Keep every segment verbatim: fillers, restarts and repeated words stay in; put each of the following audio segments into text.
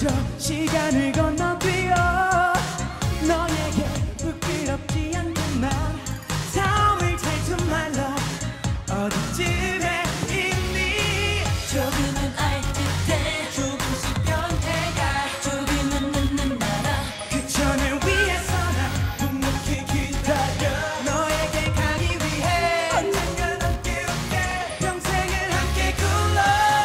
그저 시간을 건너 뛰어 너에게 부끄럽지 않는 난 Tell me, take to my love 어디쯤에 있니 조금은 알 듯해 조금씩 변해가 조금은 늦는 나라 그저 날 위해서 난 묵묵히 기다려 너에게 가기 위해 언젠간 함께 올게 평생을 함께 굴러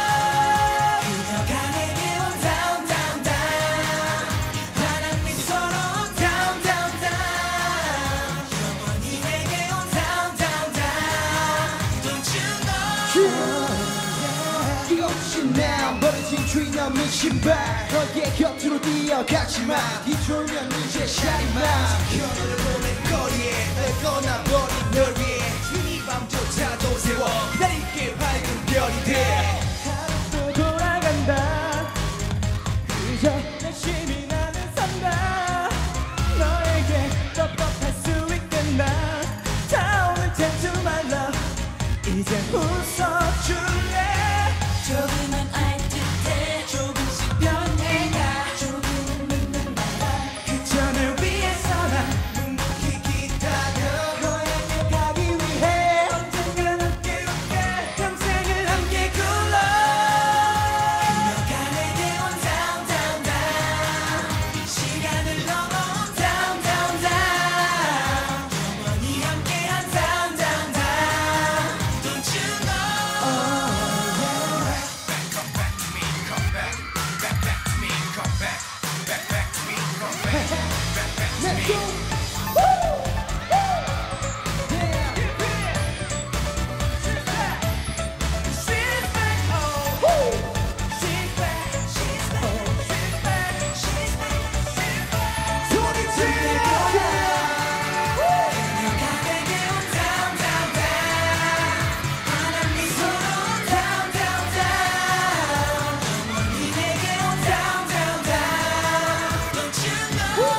그녀가 내게 온 down down down 환한 미소로 down down down 영원히 내게 온 down down down Don't you know 이없이 난 버려진 주인 없는 신발 너의 곁으로 뛰어가지마 뒤돌면 이제 샤리마 현우를 보낸 거리에 날 떠나버린 널 위해 이 밤조차도 세워 기다릴게 밝은 별이 돼 하루도 돌아간다 그저 열심히 나는 산다 너에게 떳떳할 수 있겠나 Tell me, take to my love 이제 웃어줄래 조금은 알 듯해 조금씩 변해가 조금은 늦는 나라 그저 날 위해서 난 묵묵히 기다려 너에게 가기 위해 언젠간 함께 올게 평생을 함께 굴러 그녀가 내게 온 down down down 시간을 넘어 온 down down down 영원히 함께한 down down down Don't you know Let's go! She's back, oh She's back, she's back, she's back, she's back, she's back 소리 질러! 그녀가 내게 온 down down down 환한 미소로 down down down 영원히 내게 온 down down down Don't you know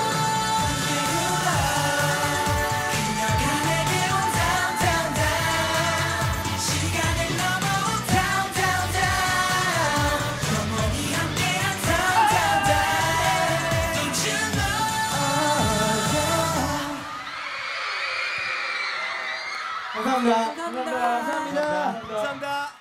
그녀가 내게 온 down down down 시간을 넘어 온 down down down 영원히 함께한 down down down Don't you know 감사합니다. 감사합니다. 감사합니다. 감사합니다.